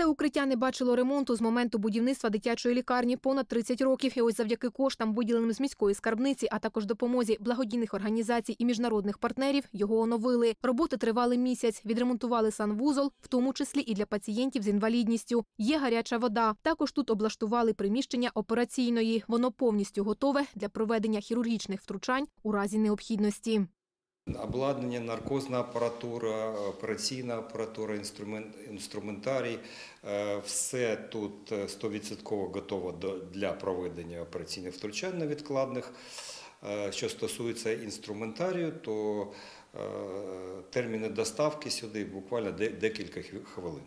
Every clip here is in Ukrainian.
Це укриття не бачило ремонту з моменту будівництва дитячої лікарні понад 30 років. І ось завдяки коштам, виділеним з міської скарбниці, а також допомозі благодійних організацій і міжнародних партнерів, його оновили. Роботи тривали місяць. Відремонтували санвузол, в тому числі і для пацієнтів з інвалідністю. Є гаряча вода. Також тут облаштували приміщення операційної. Воно повністю готове для проведення хірургічних втручань у разі необхідності. Обладнання, наркозна апаратура, операційна апаратура, інструментарій – все тут 100% готово для проведення операційних втручань невідкладних. Що стосується інструментарію, то терміни доставки сюди буквально декілька хвилин.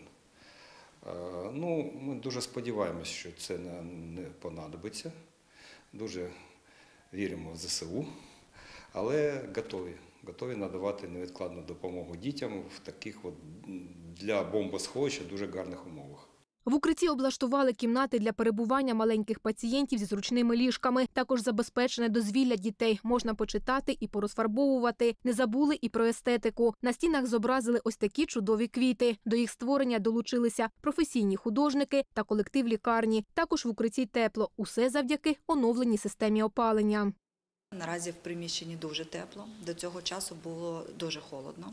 Ми дуже сподіваємося, що це не понадобиться. Дуже віримо в ЗСУ, але готові надавати невідкладну допомогу дітям в таких для бомбосховища дуже гарних умовах. В укритті облаштували кімнати для перебування маленьких пацієнтів зі зручними ліжками. Також забезпечене дозвілля дітей. Можна почитати і порозфарбовувати. Не забули і про естетику. На стінах зобразили ось такі чудові квіти. До їх створення долучилися професійні художники та колектив лікарні. Також в укритті тепло. Усе завдяки оновленій системі опалення. Наразі в приміщенні дуже тепло. До цього часу було дуже холодно.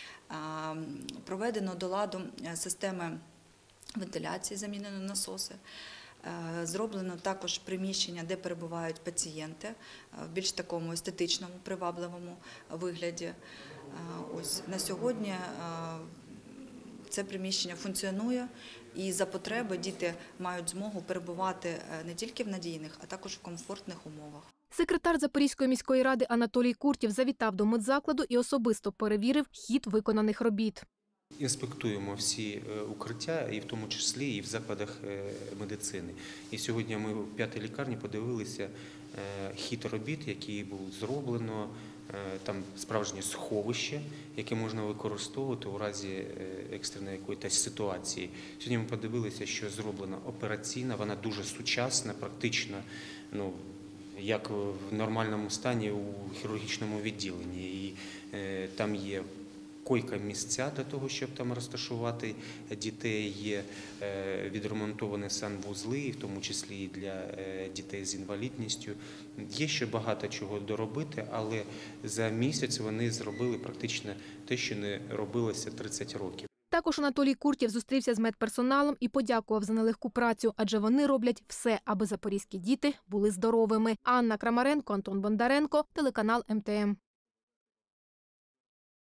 Проведено до ладу системи вентиляції, замінено насоси. Зроблено також приміщення, де перебувають пацієнти в більш такому естетичному, привабливому вигляді. На сьогодні це приміщення функціонує і за потреби діти мають змогу перебувати не тільки в надійних, а також в комфортних умовах. Секретар Запорізької міської ради Анатолій Куртєв завітав до медзакладу і особисто перевірив хід виконаних робіт. Інспектуємо всі укриття, і в тому числі і в закладах медицини. І сьогодні ми в 5-й лікарні подивилися хід робіт, який був зроблено. Там справжнє сховище, яке можна використовувати у разі екстреної якоїсь ситуації. Сьогодні ми подивилися, що зроблена операційна, вона дуже сучасна, практично, як в нормальному стані у хірургічному відділенні. І там є койка-місця для того, щоб там розташувати дітей, є відремонтовані санвузли, в тому числі і для дітей з інвалідністю. Є ще багато чого доробити, але за місяць вони зробили практично те, що не робилося 30 років. Також Анатолій Куртєв зустрівся з медперсоналом і подякував за нелегку працю, адже вони роблять все, аби запорізькі діти були здоровими. Анна Крамаренко, Антон Бондаренко, телеканал МТМ.